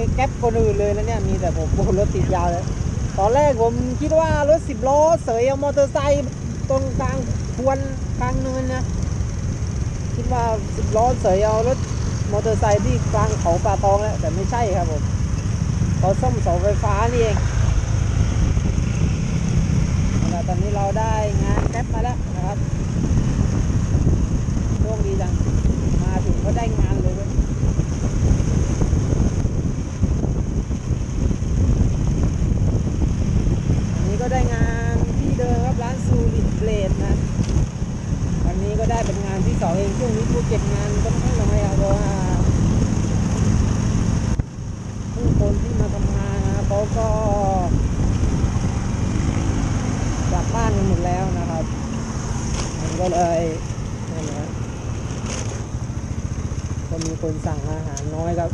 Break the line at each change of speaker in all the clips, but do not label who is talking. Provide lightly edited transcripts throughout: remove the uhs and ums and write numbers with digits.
แก๊ปคนอื่นเลยนะเนี่ยมีแต่ผมรถติดยาวเลยตอนแรกผมคิดว่ารถ10 ล้อเสยเอามอเตอร์ไซค์ตรงกลางควนกลางเนินนะคิดว่า10 ล้อเสยเอารถมอเตอร์ไซค์ที่กลางเขาป่าตองแล้วแต่ไม่ใช่ครับผมเขาซ่อมเสาไฟฟ้านี่เองตอนนี้เราได้งานแก๊ปมาแล้วนะครับโชคดีจังมาถึงก็ได้งานเลยอันนี้ก็ได้งานที่เดิมครับร้านซูริตเบลดนะวันนี้ก็ได้เป็นงานที่2เองช่วงนี้ภูเก็ตงานค่อนข้างน้อยครับเพราะว่าผู้คนที่มาทำงานนะเขาก็กลับบ้านกันหมดแล้วนะครับมันก็เลยนั่นนะก็มีคนสั่งอาหารน้อยครับ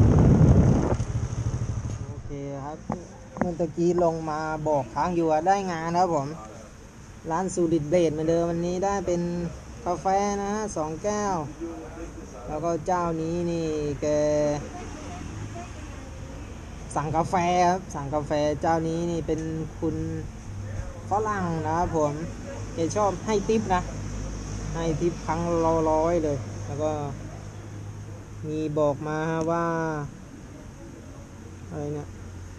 โอเคครับเมื่อกี้ลงมาบอกค้างอยู่ว่าได้งานครับผมร้านซูริตเบลดเหมือนเดิมวันนี้ได้เป็นกาแฟนะ2 แก้วแล้วก็เจ้านี้นี่แกสั่งกาแฟครับสั่งกาแฟเจ้านี้นี่เป็นคุณฝรั่งนะครับผมแกชอบให้ทิปนะให้ทิปครั้งละ100เลยแล้วก็มีบอกมาว่าอะไรเนี่ย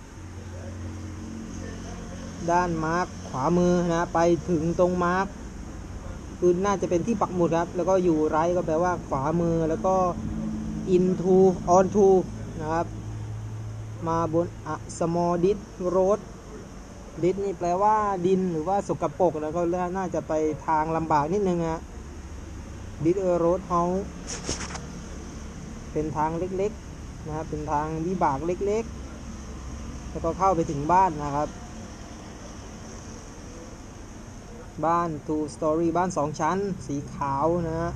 ด้านมาร์คขวามือนะไปถึงตรงมาร์คคือน่าจะเป็นที่ปักหมุดครับแล้วก็อยู่ไรก็แปลว่าขวามือแล้วก็ into on to นะครับมาบนsmall dit road dit นี่แปลว่าดินหรือว่าสกปรกแล้วก็น่าจะไปทางลำบากนิดนึงฮะ dit road house เป็นทางเล็กๆนะครับเป็นทางวิบากเล็กๆแล้วก็เข้าไปถึงบ้านนะครับบ้าน two story บ้าน2 ชั้นสีขาวนะฮะ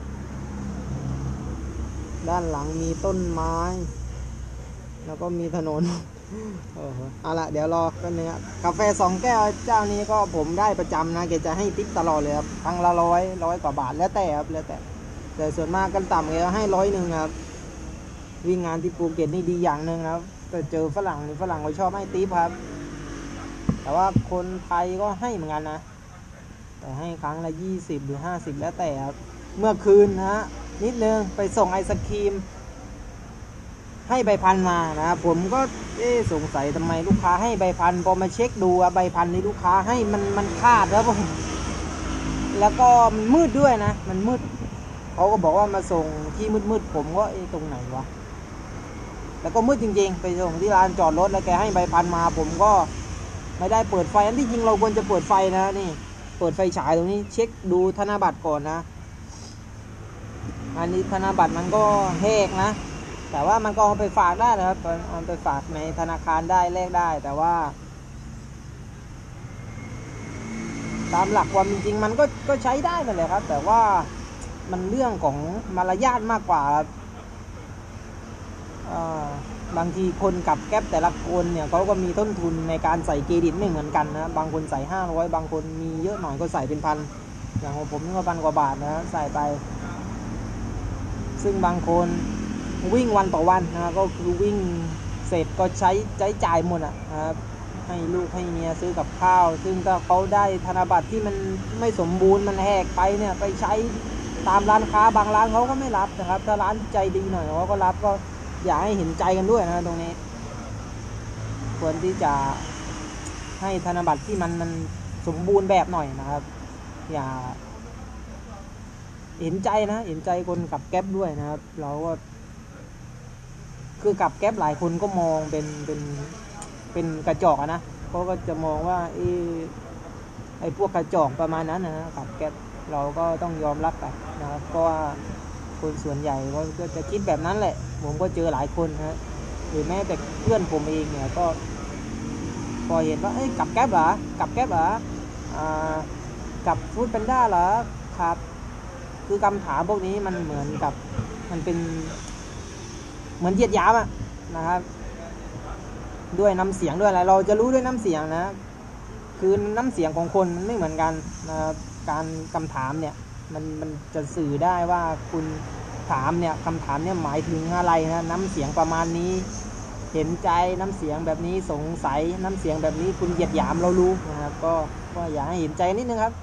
ด้านหลังมีต้นไม้แล้วก็มีถนนเอาละเดี๋ยวรอกันเนี่ยกาแฟ2 แก้วเจ้านี้ก็ผมได้ประจำนะแกจะให้ติ๊กตลอดเลยครับครั้งละ100 กว่าบาทแล้วแต่ครับแล้วแต่ส่วนมากกันต่ำแกให้100ครับวิ่งงานที่ภูเก็ตนี่ดีอย่างหนึ่งนะครับแต่เจอฝรั่งนี่ฝรั่งเขาชอบให้ติ๊บครับแต่ว่าคนไทยก็ให้เหมือนกันนะแต่ให้ครั้งละ20หรือ50แล้วแต่ครับเมื่อคืนนะนิดนึงไปส่งไอศครีมให้ใบพันมานะผมก็สงสัยทำไมลูกค้าให้ใบพันพอมาเช็คดูใบพันที่ลูกค้าให้มันขาดแล้วผมแล้วก็มันมืดด้วยนะมันมืดเขาก็บอกว่ามาส่งที่มืดผมก็ตรงไหนวะแล้วก็มืดจริงๆไปส่งที่ร้านจอดรถแล้วแกให้ใบพันมาผมก็ไม่ได้เปิดไฟอันที่จริงเราควรจะเปิดไฟนะนี่เปิดไฟฉายตรงนี้เช็คดูธนบัตรก่อนนะอันนี้ธนบัตรมันก็แหกนะแต่ว่ามันก็เอาไปฝากได้นะครับเอาไปฝากในธนาคารได้แลกได้แต่ว่าตามหลักความจริงมันก็ใช้ได้นั่นแหละครับแต่ว่ามันเรื่องของมารยาทมากกว่าบางทีคนกับแก๊ปแต่ละคนเนี่ยเขาก็มีต้นทุนในการใส่เครดิตไม่เหมือนกันนะบางคนใส่500บางคนมีเยอะหน่อยก็ใส่เป็นพันอย่างของผมก็1,000 กว่าบาทนะใส่ไปซึ่งบางคนวิ่งวันต่อวันนะก็คือวิ่งเสร็จก็ใช้จ่ายหมดนะครับให้ลูกให้เมียซื้อกับข้าวซึ่งถ้าเขาได้ธนบัตรที่มันไม่สมบูรณ์มันแหกไปเนี่ยไปใช้ตามร้านค้าบางร้านเขาก็ไม่รับนะครับถ้าร้านใจดีหน่อยเขาก็รับก็อยากให้เห็นใจกันด้วยนะตรงนี้ควรที่จะให้ธนบัตรที่มันสมบูรณ์แบบหน่อยนะครับอย่าเห็นใจนะเห็นใจคนขับแก๊ปด้วยนะครับเราก็คือขับแก๊ปหลายคนก็มองเป็นกระจอกนะเขาก็จะมองว่าไอ้พวกกระจอกประมาณนั้นนะขับแก๊ปเราก็ต้องยอมรับกันนะครับเพราะว่าคนส่วนใหญ่ก็จะคิดแบบนั้นแหละผมก็เจอหลายคนนะหรือแม้แต่เพื่อนผมเองเนี่ยก็พอเห็นว่าขับแก๊ปเหรอขับแก๊ปเหรอขับฟู้ดแพนด้าเหรอครับคือคำถามพวกนี้มันเหมือนกับมันเป็นเหมือนเหยียดหยามนะครับด้วยน้ำเสียงด้วยอะไรเราจะรู้ด้วยน้ำเสียงนะคือน้ำเสียงของคนมันไม่เหมือนกันนะครับการคำถามเนี่ยมันจะสื่อได้ว่าคุณถามเนี่ยคำถามเนี่ยหมายถึงอะไรนะน้ำเสียงประมาณนี้เห็นใจน้ำเสียงแบบนี้สงสัยน้ำเสียงแบบนี้คุณเหยียดหยามเรารู้นะครับก็อยากให้เห็นใจนิดนึงครับ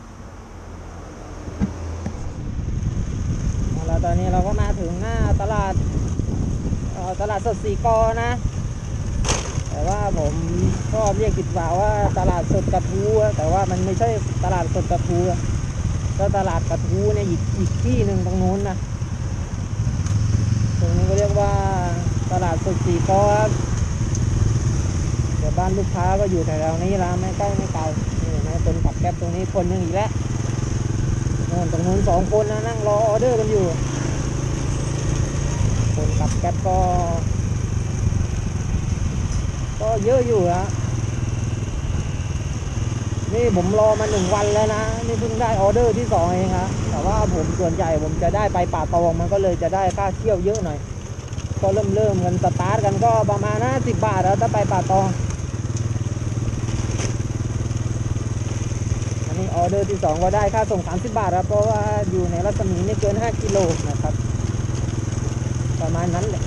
แล้วตอนนี้เราก็มาถึงหน้าตลาดสดสีกอนะแต่ว่าผมก็เรียกผิดว่าตลาดสดกระทู้แต่ว่ามันไม่ใช่ตลาดสดกระทู้ก็ตลาดกระทู้เนี่ยอีกที่หนึ่งตรงนู้นนะตรงนี้ก็เรียกว่าตลาดสดสีกอครับเดี๋ยวบ้านลูกค้าก็อยู่แถวๆนี้ละไม่ใกล้ไม่ไกลนี่เห็นไหมคนขับแก๊ปตรงนี้คนหนึ่งอีกแล้วตรงนู้น2 คนนะนั่งรอออเดอร์กันอยู่คนขับแก๊ปก็เยอะอยู่นะนี่ผมรอมา1 วันแล้วนะนี่เพิ่งได้ออเดอร์ที่2เองครับแต่ว่าผมส่วนใหญ่ผมจะได้ไปป่าตองมันก็เลยจะได้ค่าเที่ยวเยอะหน่อยก็เริ่มกันสตาร์ทกันก็ประมาณ50 บาทแล้วถ้าไปป่าตองอันนี้ออเดอร์ที่2ก็ได้ค่าส่ง30 บาทครับเพราะว่าอยู่ในรัศมีไม่เกิน5 กิโลนะครับประมาณนั้นแหละ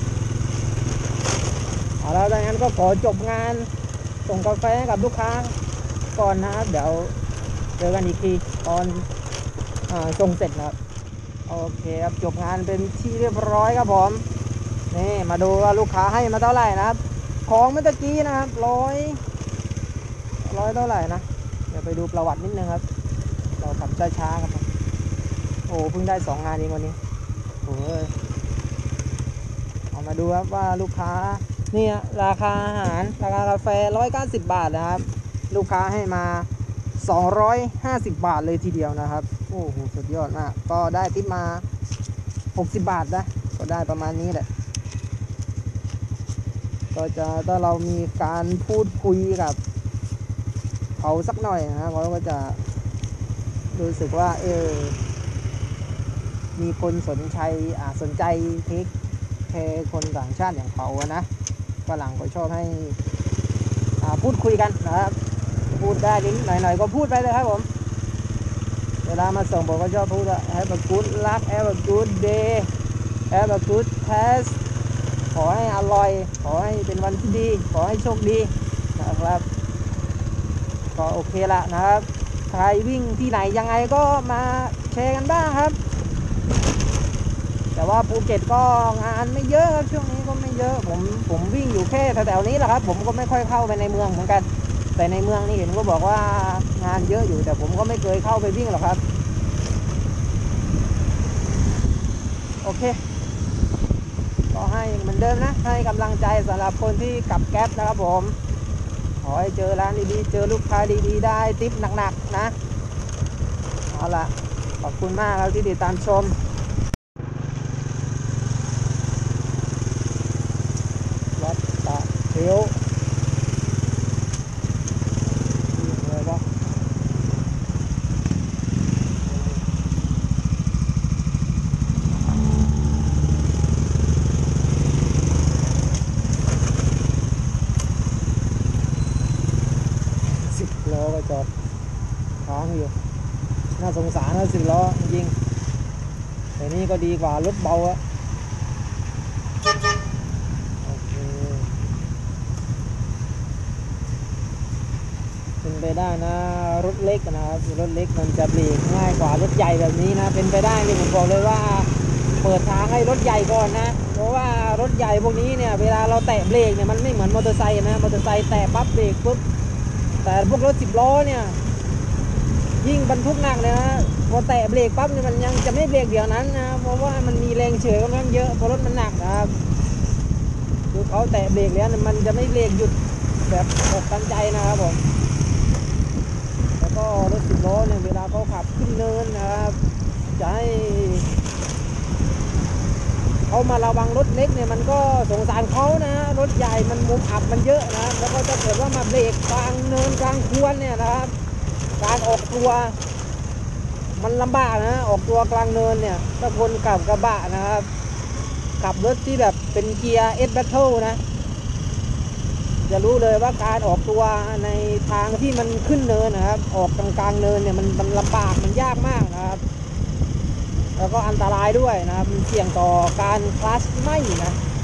เอาแล้วดังนั้นก็ขอจบงานส่งกาแฟให้กับลูกค้าก่อนนะครับเดี๋ยวเจอกันอีกทีตอนส่งเสร็จนะครับโอเคครับจบงานเป็นที่เรียบร้อยครับผมนี่มาดูว่าลูกค้าให้มาเท่าไหร่นะครับของเมื่อกี้นะครับร้อยเท่าไหร่นะเดี๋ยวไปดูประวัตินิดนึงครับเราขับช้าๆครับโอ้เพิ่งได้2 งานเองวันนี้โอ้ยเอามาดูครับว่าลูกค้าเนี่ยราคาอาหารราคากาแฟ190 บาทนะครับลูกค้าให้มา250 บาทเลยทีเดียวนะครับโอ้โหสุดยอดมากก็ได้ทิปมา60 บาทนะก็ได้ประมาณนี้แหละก็จะถ้าเรามีการพูดคุยกับเขาสักหน่อยนะเราก็จะรู้สึกว่ามีคนสนใจเทคแคร์คนต่างชาติอย่างเขาอะนะฝรั่งก็ชอบให้พูดคุยกันนะครับพูดได้นิดหน่อยก็พูดไปเลยครับผมเวลามาส่งผมก็ชอบพูดว่า Have a good luck Have a good day Have a good test ขอให้อร่อยขอให้เป็นวันที่ดีขอให้โชคดีนะครับก็โอเคละนะครับใครวิ่งที่ไหนยังไงก็มาแชร์กันบ้างครับแต่ว่าภูเก็ตก็งานไม่เยอะครับช่วงนี้ก็ไม่เยอะผมวิ่งอยู่แค่แถวๆนี้แหละครับผมก็ไม่ค่อยเข้าไปในเมืองเหมือนกันแต่ในเมืองนี่เห็นก็บอกว่างานเยอะอยู่แต่ผมก็ไม่เคยเข้าไปวิ่งหรอกครับโอเคก็ให้เหมือนเดิมนะให้กำลังใจสำหรับคนที่ขับแก๊ปนะครับผมขอให้เจอร้านดีๆเจอลูกค้าดีๆได้ทิปหนักๆนะเอาล่ะขอบคุณมากครับที่ติดตามชมวัดตะเขียวอะไรวะ10 ล้อก็จอดค้างอยู่น่าสงสารนะ10 ล้อจริงแต่นี่ก็ดีกว่ารถเบาอะโอเคเป็นไปได้นะรถเล็กนะครับรถเล็กมันจะเบรกง่ายกว่ารถใหญ่แบบนี้นะเป็นไปได้นี่ผมบอกเลยว่าเปิดทางให้รถใหญ่ก่อนนะเพราะว่ารถใหญ่พวกนี้เนี่ยเวลาเราแตะเบรกเนี่ยมันไม่เหมือนมอเตอร์ไซค์นะมอเตอร์ไซค์แตะปั๊บเบรกปุ๊บแต่พวกรถ10 ล้อเนี่ยยิ่งบรรทุกหนักเลยนะพอแตะเบรกปั๊บเนี่ยมันยังจะไม่เบรกเดี๋ยวนั้นนะเพราะว่ามันมีแรงเฉื่อยค่อนข้างเยอะเพราะรถมันหนักนะครับคือเขาแตะเบรกแล้วมันจะไม่เบรกหยุดแบบอกกันใจนะครับผมแล้วก็รถ10 ล้อเนี่ยเวลาเขาขับขึ้นเนินนะครับจะให้เขามาระวังรถเล็กเนี่ยมันก็สงสารเขานะรถใหญ่มันมุมอับมันเยอะนะแล้วก็ถ้าเกิดว่ามาเบรกกลางเนินกลางควรเนี่ยนะครับการออกตัวมันลำบากนะออกตัวกลางเนินเนี่ยถ้าคนขับกระบะนะครับขับรถที่แบบเป็นเกียร์S Battle นะจะรู้เลยว่าการออกตัวในทางที่มันขึ้นเนินนะครับออกกลางเนินเนี่ยมันลำบากมันยากมากนะครับแล้วก็อันตรายด้วยนะครับมันเสี่ยงต่อการคลัชไหม้นะ